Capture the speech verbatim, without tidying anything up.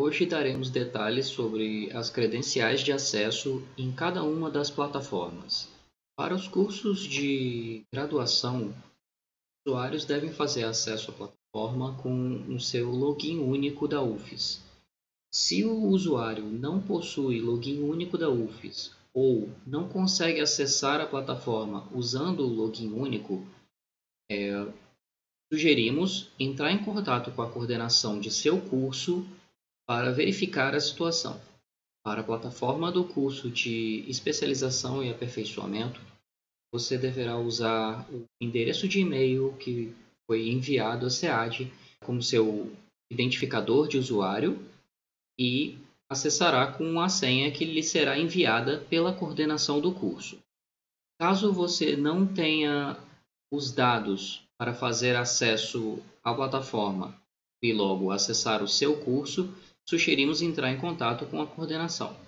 Hoje daremos detalhes sobre as credenciais de acesso em cada uma das plataformas. Para os cursos de graduação, os usuários devem fazer acesso à plataforma com o seu login único da U F E S. Se o usuário não possui login único da U F E S ou não consegue acessar a plataforma usando o login único, é, sugerimos entrar em contato com a coordenação de seu curso para verificar a situação. Para a plataforma do curso de especialização e aperfeiçoamento, você deverá usar o endereço de e-mail que foi enviado à SEAD como seu identificador de usuário e acessará com a senha que lhe será enviada pela coordenação do curso. Caso você não tenha os dados para fazer acesso à plataforma e logo acessar o seu curso, sugerimos entrar em contato com a coordenação.